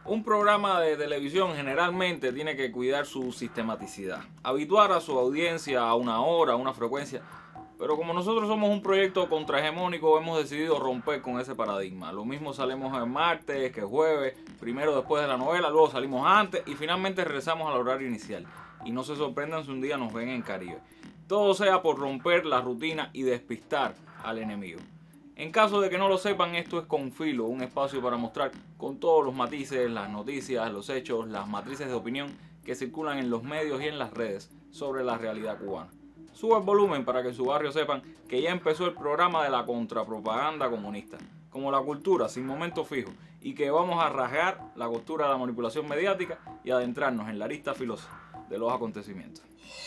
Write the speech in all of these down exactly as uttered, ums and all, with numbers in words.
Un programa de televisión generalmente tiene que cuidar su sistematicidad, habituar a su audiencia a una hora, a una frecuencia, pero como nosotros somos un proyecto contrahegemónico, hemos decidido romper con ese paradigma. Lo mismo salimos el martes que jueves, primero después de la novela, luego salimos antes y finalmente regresamos al horario inicial. Y no se sorprendan si un día nos ven en Caribe. Todo sea por romper la rutina y despistar al enemigo. En caso de que no lo sepan, esto es Con Filo, un espacio para mostrar con todos los matices, las noticias, los hechos, las matrices de opinión que circulan en los medios y en las redes sobre la realidad cubana. Suba el volumen para que en su barrio sepan que ya empezó el programa de la contrapropaganda comunista, como la cultura sin momento fijo, y que vamos a rasgar la costura de la manipulación mediática y adentrarnos en la arista filosa de los acontecimientos.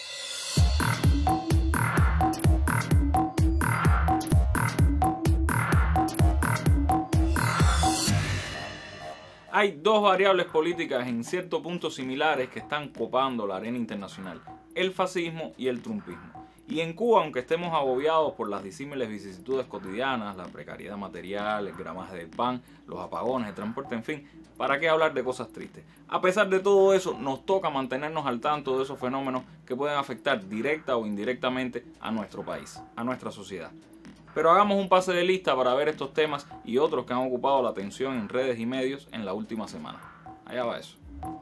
Hay dos variables políticas en cierto punto similares que están copando la arena internacional, el fascismo y el trumpismo. Y en Cuba, aunque estemos agobiados por las disímiles vicisitudes cotidianas, la precariedad material, el gramaje del pan, los apagones, el transporte, en fin, ¿para qué hablar de cosas tristes? A pesar de todo eso, nos toca mantenernos al tanto de esos fenómenos que pueden afectar directa o indirectamente a nuestro país, a nuestra sociedad. Pero hagamos un pase de lista para ver estos temas y otros que han ocupado la atención en redes y medios en la última semana. Allá va eso.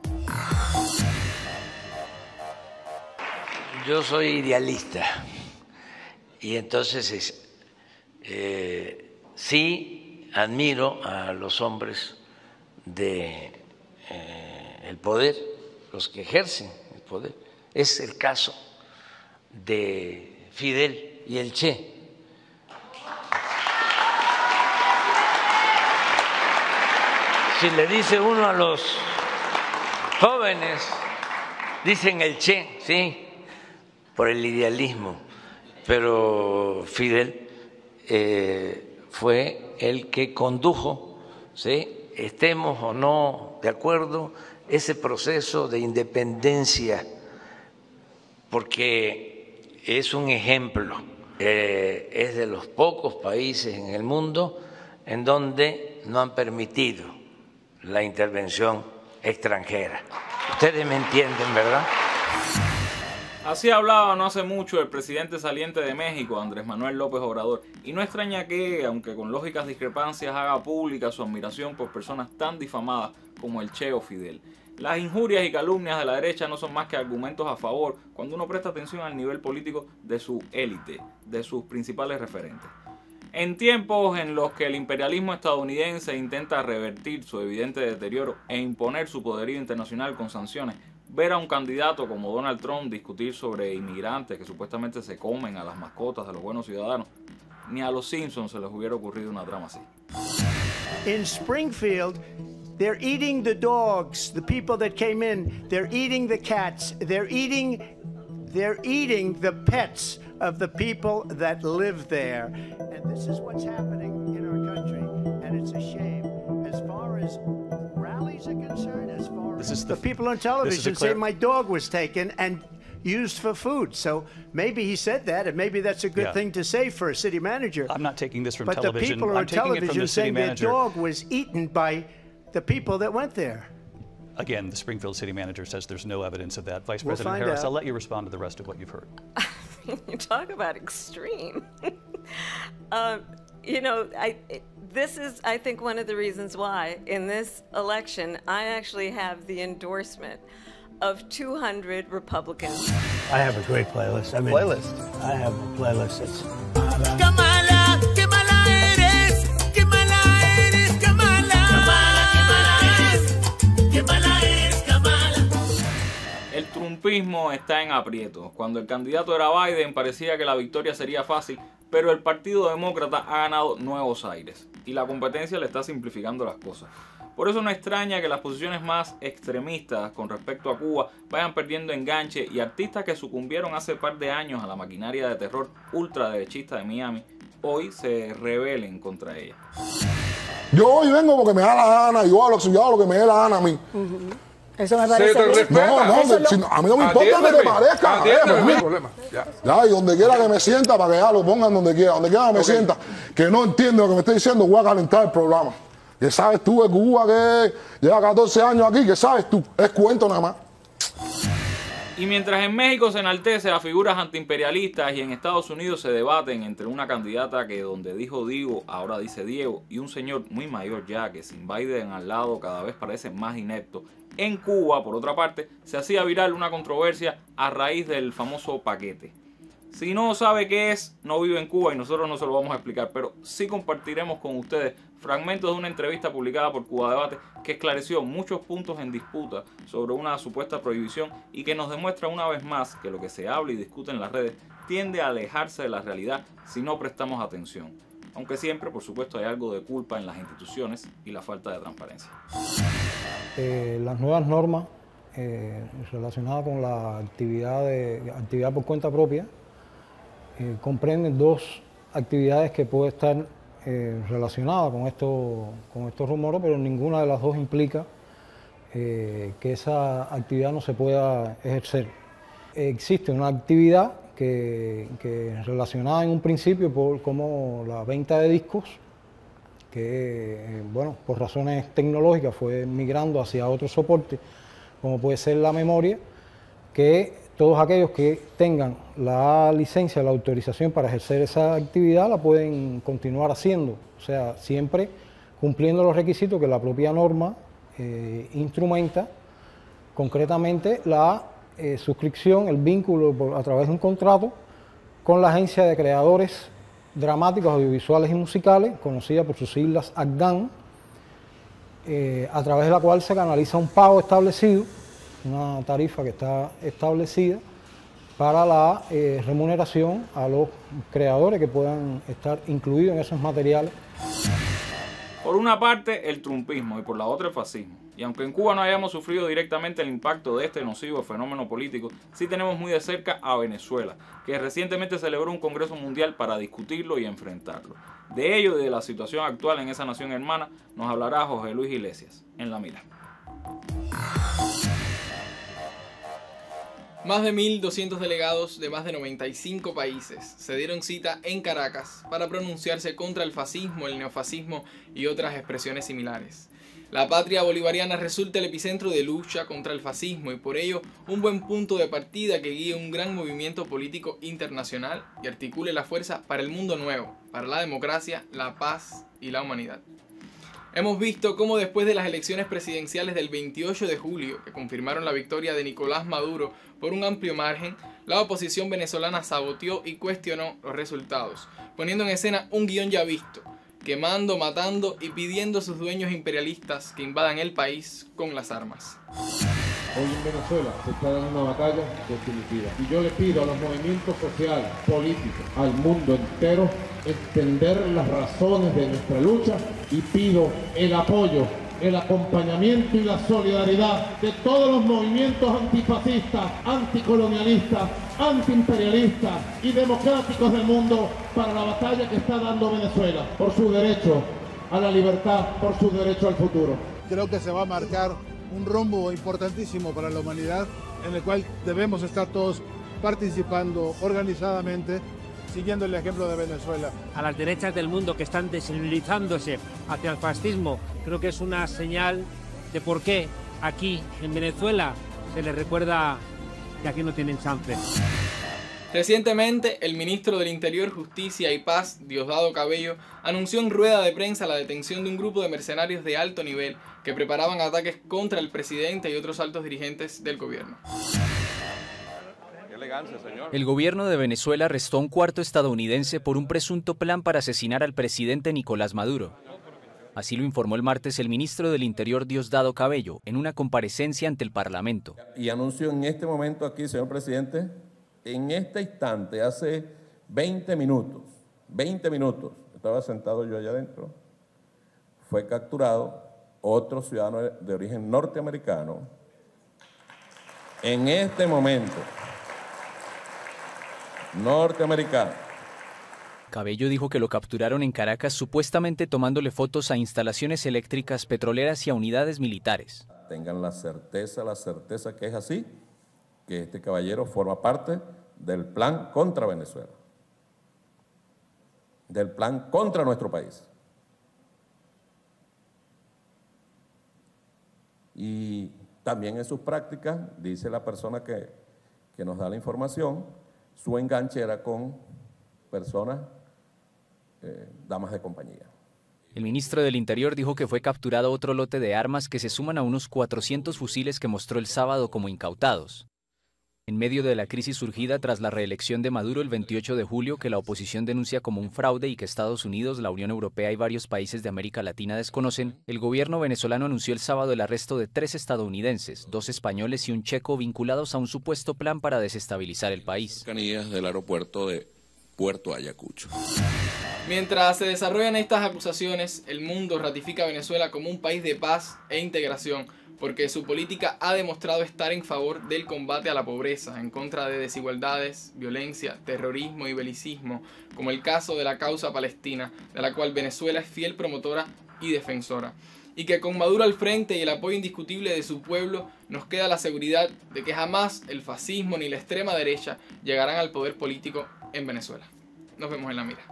Yo soy idealista y entonces eh, sí admiro a los hombres de eh, el poder, los que ejercen el poder. Es el caso de Fidel y el Che. Si le dice uno a los jóvenes, dicen el Che, sí, por el idealismo, pero Fidel eh, fue el que condujo, ¿sí?, estemos o no de acuerdo, ese proceso de independencia, porque es un ejemplo, eh, es de los pocos países en el mundo en donde no han permitido la intervención extranjera. Ustedes me entienden, ¿verdad? Así hablaba no hace mucho el presidente saliente de México, Andrés Manuel López Obrador, y no extraña que, aunque con lógicas discrepancias, haga pública su admiración por personas tan difamadas como el Che o Fidel. Las injurias y calumnias de la derecha no son más que argumentos a favor cuando uno presta atención al nivel político de su élite, de sus principales referentes. En tiempos en los que el imperialismo estadounidense intenta revertir su evidente deterioro e imponer su poderío internacional con sanciones, ver a un candidato como Donald Trump discutir sobre inmigrantes que supuestamente se comen a las mascotas de los buenos ciudadanos, ni a los Simpsons se les hubiera ocurrido una trama así. In Springfield, they're eating the dogs, the people that came in, they're eating the cats, they're eating, they're eating the pets of the people that live there. And this is what's happening in our country, and it's a shame. As far as rallies are concerned, as far as the, the people on television say my dog was taken and used for food. So maybe he said that, and maybe that's a good yeah. thing to say for a city manager. I'm not taking this from but television. But the people I'm on television saying their dog was eaten by the people that went there. Again, the Springfield city manager says there's no evidence of that. Vice we'll President Harris, out. I'll let you respond to the rest of what you've heard. You talk about extreme. um, you know, I, this is, I think, one of the reasons why in this election I actually have the endorsement of two hundred Republicans. I have a great playlist. I mean, playlist. I have a playlist that's. Kamala, qué mala eres, qué mala eres, Kamala. Kamala, qué mala eres, qué mala eres, Kamala. El trumpismo está en aprietos. Cuando el candidato era Biden parecía que la victoria sería fácil, pero el Partido Demócrata ha ganado nuevos aires y la competencia le está simplificando las cosas. Por eso no extraña que las posiciones más extremistas con respecto a Cuba vayan perdiendo enganche y artistas que sucumbieron hace par de años a la maquinaria de terror ultraderechista de Miami hoy se rebelen contra ella. Yo hoy vengo porque me da la gana, yo hablo, yo hago lo que me dé la gana a mí. Uh-huh. Eso me parece bien. No, no, de, si, a mí no me importa que te parezca. Atiéndeme, no hay problema. Ya. Ya, y donde quiera que me sienta, para que ya lo pongan donde quiera, donde quiera que me okay. sienta, que no entiende lo que me está diciendo, voy a calentar el programa. ¿Qué sabes tú de Cuba que lleva catorce años aquí? ¿Qué sabes tú? Es cuento nada más. Y mientras en México se enaltece a figuras antiimperialistas y en Estados Unidos se debaten entre una candidata que donde dijo Digo, ahora dice Diego, y un señor muy mayor ya que sin Biden al lado cada vez parece más inepto, en Cuba, por otra parte, se hacía viral una controversia a raíz del famoso paquete. Si no sabe qué es, no vive en Cuba y nosotros no se lo vamos a explicar, pero sí compartiremos con ustedes fragmentos de una entrevista publicada por Cuba Debate que esclareció muchos puntos en disputa sobre una supuesta prohibición y que nos demuestra una vez más que lo que se habla y discute en las redes tiende a alejarse de la realidad si no prestamos atención. Aunque siempre, por supuesto, hay algo de culpa en las instituciones y la falta de transparencia. Eh, las nuevas normas eh, relacionadas con la actividad, de, actividad por cuenta propia eh, comprenden dos actividades que pueden estar eh, relacionadas con, esto, con estos rumores, pero ninguna de las dos implica eh, que esa actividad no se pueda ejercer. Eh, existe una actividad que, que relacionada en un principio por, como la venta de discos, que, bueno, por razones tecnológicas fue migrando hacia otro soporte, como puede ser la memoria, que todos aquellos que tengan la licencia, la autorización para ejercer esa actividad, la pueden continuar haciendo, o sea, siempre cumpliendo los requisitos que la propia norma eh, instrumenta, concretamente la eh, suscripción, el vínculo por, a través de un contrato con la Agencia de Creadores Dramáticos, Audiovisuales y Musicales, conocida por sus siglas A C D A N, eh, a través de la cual se canaliza un pago establecido, una tarifa que está establecida para la eh, remuneración a los creadores que puedan estar incluidos en esos materiales. Por una parte, el trumpismo y por la otra, el fascismo. Y aunque en Cuba no hayamos sufrido directamente el impacto de este nocivo fenómeno político, sí tenemos muy de cerca a Venezuela, que recientemente celebró un Congreso Mundial para discutirlo y enfrentarlo. De ello y de la situación actual en esa nación hermana nos hablará José Luis Iglesias, en La Mira. Más de mil doscientos delegados de más de noventa y cinco países se dieron cita en Caracas para pronunciarse contra el fascismo, el neofascismo y otras expresiones similares. La patria bolivariana resulta el epicentro de lucha contra el fascismo y por ello un buen punto de partida que guíe un gran movimiento político internacional y articule la fuerza para el mundo nuevo, para la democracia, la paz y la humanidad. Hemos visto cómo después de las elecciones presidenciales del veintiocho de julio, que confirmaron la victoria de Nicolás Maduro por un amplio margen, la oposición venezolana saboteó y cuestionó los resultados, poniendo en escena un guión ya visto, quemando, matando y pidiendo a sus dueños imperialistas que invadan el país con las armas. Hoy en Venezuela se está dando una batalla definitiva y yo le pido a los movimientos sociales, políticos, al mundo entero, extender las razones de nuestra lucha y pido el apoyo, el acompañamiento y la solidaridad de todos los movimientos antifascistas, anticolonialistas, antiimperialistas y democráticos del mundo para la batalla que está dando Venezuela por su derecho a la libertad, por su derecho al futuro. Creo que se va a marcar un rumbo importantísimo para la humanidad en el cual debemos estar todos participando organizadamente, siguiendo el ejemplo de Venezuela. A las derechas del mundo que están desenlizándose hacia el fascismo, creo que es una señal de por qué aquí en Venezuela se les recuerda que aquí no tienen chance. Recientemente, el ministro del Interior, Justicia y Paz, Diosdado Cabello, anunció en rueda de prensa la detención de un grupo de mercenarios de alto nivel que preparaban ataques contra el presidente y otros altos dirigentes del gobierno. El gobierno de Venezuela arrestó a un cuarto estadounidense por un presunto plan para asesinar al presidente Nicolás Maduro. Así lo informó el martes el ministro del Interior, Diosdado Cabello, en una comparecencia ante el Parlamento. Y anuncio en este momento aquí, señor presidente, en este instante, hace veinte minutos, veinte minutos, estaba sentado yo allá adentro, fue capturado otro ciudadano de origen norteamericano. En este momento, norteamericano. Cabello dijo que lo capturaron en Caracas supuestamente tomándole fotos a instalaciones eléctricas petroleras y a unidades militares. Tengan la certeza, la certeza que es así, que este caballero forma parte del plan contra Venezuela, del plan contra nuestro país. Y también en sus prácticas, dice la persona que, que nos da la información, su enganche era con personas, eh, damas de compañía. El ministro del Interior dijo que fue capturado otro lote de armas que se suman a unos cuatrocientos fusiles que mostró el sábado como incautados. En medio de la crisis surgida tras la reelección de Maduro el veintiocho de julio, que la oposición denuncia como un fraude y que Estados Unidos, la Unión Europea y varios países de América Latina desconocen, el gobierno venezolano anunció el sábado el arresto de tres estadounidenses, dos españoles y un checo vinculados a un supuesto plan para desestabilizar el país. Cercanías del aeropuerto de Puerto Ayacucho. Mientras se desarrollan estas acusaciones, el mundo ratifica a Venezuela como un país de paz e integración, porque su política ha demostrado estar en favor del combate a la pobreza, en contra de desigualdades, violencia, terrorismo y belicismo, como el caso de la causa palestina, de la cual Venezuela es fiel promotora y defensora. Y que con Maduro al frente y el apoyo indiscutible de su pueblo, nos queda la seguridad de que jamás el fascismo ni la extrema derecha llegarán al poder político en Venezuela. Nos vemos en la mira.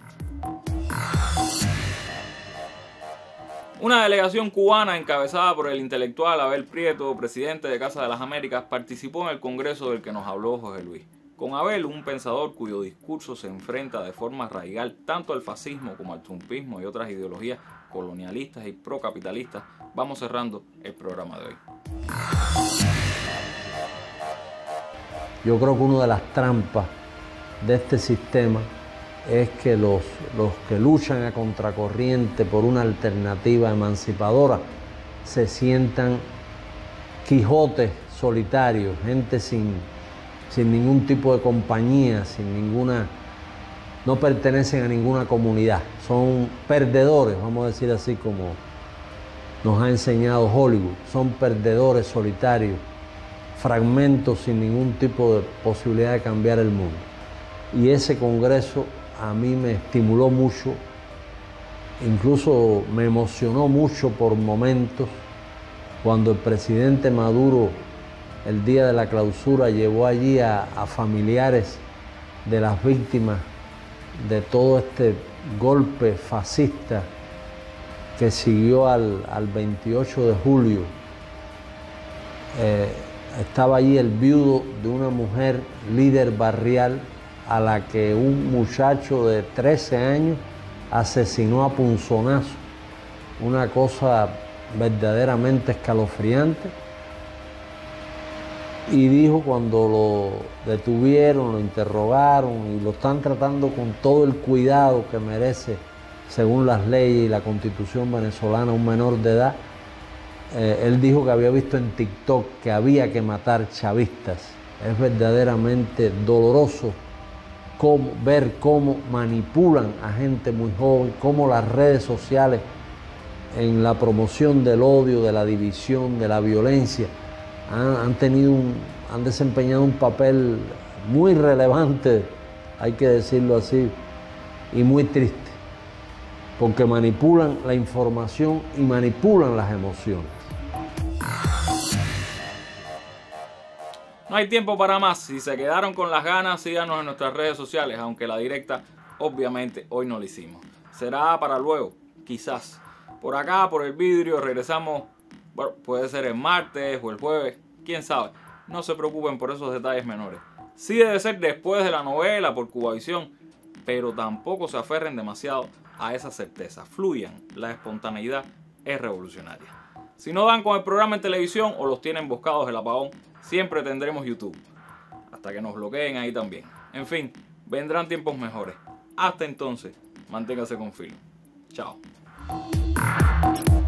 Una delegación cubana encabezada por el intelectual Abel Prieto, presidente de Casa de las Américas, participó en el congreso del que nos habló José Luis. Con Abel, un pensador cuyo discurso se enfrenta de forma radical tanto al fascismo como al trumpismo y otras ideologías colonialistas y procapitalistas, vamos cerrando el programa de hoy. Yo creo que una de las trampas de este sistema es que los, los que luchan a contracorriente por una alternativa emancipadora se sientan Quijotes solitarios, gente sin, sin ningún tipo de compañía, sin ninguna, no pertenecen a ninguna comunidad, son perdedores, vamos a decir así como nos ha enseñado Hollywood, son perdedores solitarios, fragmentos sin ningún tipo de posibilidad de cambiar el mundo. Y ese congreso a mí me estimuló mucho, incluso me emocionó mucho por momentos cuando el presidente Maduro el día de la clausura llevó allí a, a familiares de las víctimas de todo este golpe fascista que siguió al, al veintiocho de julio. Eh, estaba allí el viudo de una mujer líder barrial a la que un muchacho de trece años asesinó a punzonazo. Una cosa verdaderamente escalofriante. Y dijo cuando lo detuvieron, lo interrogaron y lo están tratando con todo el cuidado que merece, según las leyes y la Constitución venezolana, un menor de edad, eh, él dijo que había visto en TikTok que había que matar chavistas. Es verdaderamente doloroso cómo, ver cómo manipulan a gente muy joven, cómo las redes sociales en la promoción del odio, de la división, de la violencia, han, han, tenido un, han desempeñado un papel muy relevante, hay que decirlo así, y muy triste, porque manipulan la información y manipulan las emociones. No hay tiempo para más. Si se quedaron con las ganas, síganos en nuestras redes sociales, aunque la directa, obviamente, hoy no la hicimos. Será para luego, quizás. Por acá, por el vidrio, regresamos, bueno, puede ser el martes o el jueves, quién sabe. No se preocupen por esos detalles menores. Sí debe ser después de la novela, por Cubavisión, pero tampoco se aferren demasiado a esa certeza. Fluyan, la espontaneidad es revolucionaria. Si no dan con el programa en televisión o los tienen buscados el apagón, siempre tendremos YouTube, hasta que nos bloqueen ahí también. En fin, vendrán tiempos mejores. Hasta entonces, manténgase con filo. Chao.